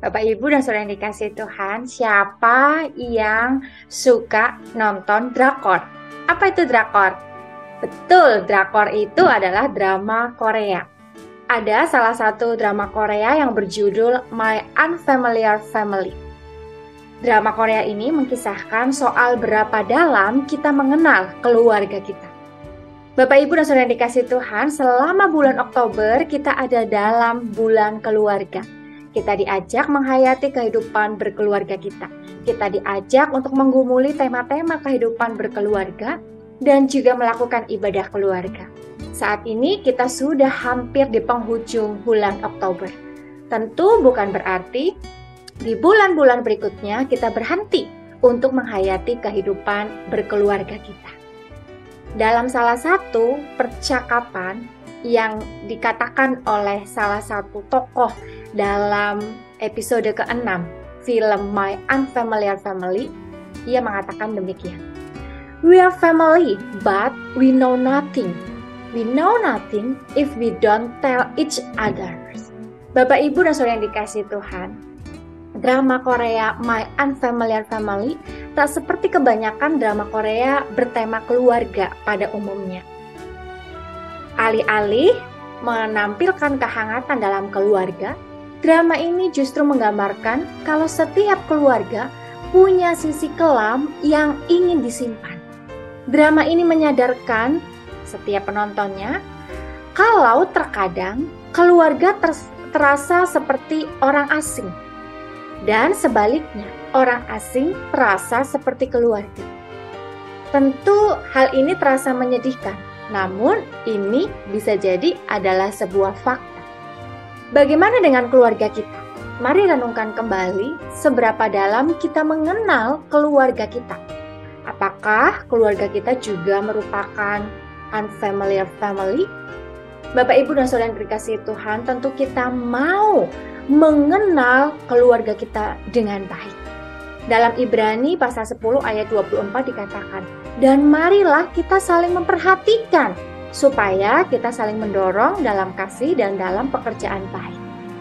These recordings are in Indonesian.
Bapak Ibu dan Saudara yang dikasihi Tuhan, siapa yang suka nonton drakor? Apa itu drakor? Betul, drakor itu adalah drama Korea. Ada salah satu drama Korea yang berjudul My Unfamiliar Family. Drama Korea ini mengisahkan soal berapa dalam kita mengenal keluarga kita. Bapak Ibu dan Saudara yang dikasihi Tuhan, selama bulan Oktober kita ada dalam bulan keluarga. Kita diajak menghayati kehidupan berkeluarga kita. Kita diajak untuk menggumuli tema-tema kehidupan berkeluarga dan juga melakukan ibadah keluarga. Saat ini kita sudah hampir di penghujung bulan Oktober. Tentu bukan berarti di bulan-bulan berikutnya kita berhenti untuk menghayati kehidupan berkeluarga kita. Dalam salah satu percakapan yang dikatakan oleh salah satu tokoh dalam episode ke-6 film My Unfamiliar Family, ia mengatakan demikian. We are family, but we know nothing. We know nothing if we don't tell each other. Bapak, Ibu, dan Saudara yang dikasihi Tuhan, drama Korea My Unfamiliar Family tak seperti kebanyakan drama Korea bertema keluarga pada umumnya. Alih-alih menampilkan kehangatan dalam keluarga, drama ini justru menggambarkan kalau setiap keluarga punya sisi kelam yang ingin disimpan. Drama ini menyadarkan setiap penontonnya kalau terkadang keluarga terasa seperti orang asing, dan sebaliknya orang asing terasa seperti keluarga. Tentu hal ini terasa menyedihkan. Namun, ini bisa jadi adalah sebuah fakta. Bagaimana dengan keluarga kita? Mari renungkan kembali seberapa dalam kita mengenal keluarga kita. Apakah keluarga kita juga merupakan unfamiliar family? Bapak, Ibu, dan Saudara yang dikasihi Tuhan, tentu kita mau mengenal keluarga kita dengan baik. Dalam Ibrani pasal 10 ayat 24 dikatakan, dan marilah kita saling memperhatikan, supaya kita saling mendorong dalam kasih dan dalam pekerjaan baik.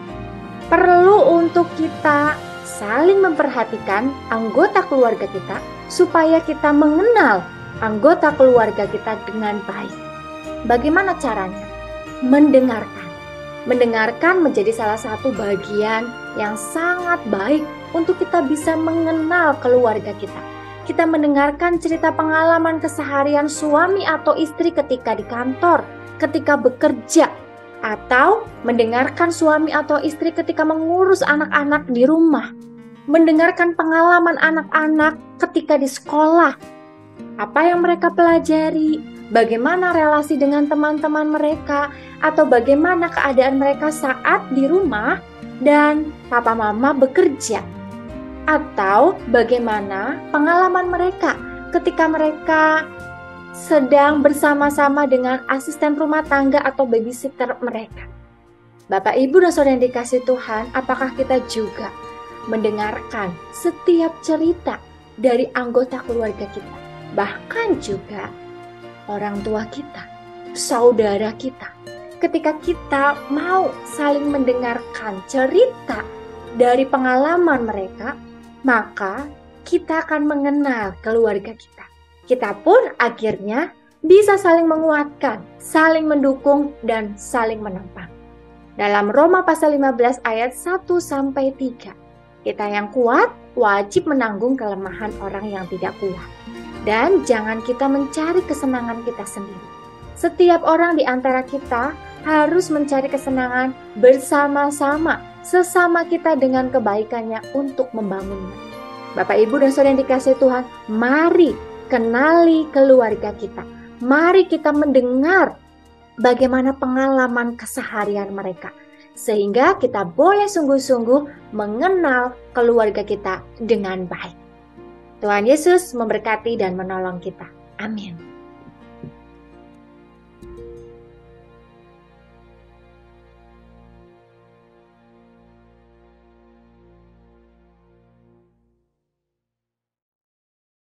Perlu untuk kita saling memperhatikan anggota keluarga kita, supaya kita mengenal anggota keluarga kita dengan baik. Bagaimana caranya? Mendengarkan. Mendengarkan menjadi salah satu bagian yang sangat baik untuk kita bisa mengenal keluarga kita. Kita mendengarkan cerita pengalaman keseharian suami atau istri ketika di kantor, ketika bekerja, atau mendengarkan suami atau istri ketika mengurus anak-anak di rumah. Mendengarkan pengalaman anak-anak ketika di sekolah. Apa yang mereka pelajari, bagaimana relasi dengan teman-teman mereka, atau bagaimana keadaan mereka saat di rumah dan papa mama bekerja. Atau bagaimana pengalaman mereka ketika mereka sedang bersama-sama dengan asisten rumah tangga atau babysitter mereka. Bapak, Ibu, dan Saudara yang dikasihi Tuhan, apakah kita juga mendengarkan setiap cerita dari anggota keluarga kita? Bahkan juga orang tua kita, saudara kita. Ketika kita mau saling mendengarkan cerita dari pengalaman mereka, maka kita akan mengenal keluarga kita. Kita pun akhirnya bisa saling menguatkan, saling mendukung, dan saling menopang. Dalam Roma pasal 15 ayat 1-3, kita yang kuat wajib menanggung kelemahan orang yang tidak kuat. Dan jangan kita mencari kesenangan kita sendiri. Setiap orang di antara kita harus mencari kesenangan bersama-sama, sesama kita dengan kebaikannya untuk membangunnya. Bapak, Ibu, dan Saudara yang dikasihi Tuhan, mari kenali keluarga kita. Mari kita mendengar bagaimana pengalaman keseharian mereka, sehingga kita boleh sungguh-sungguh mengenal keluarga kita dengan baik. Tuhan Yesus memberkati dan menolong kita. Amin.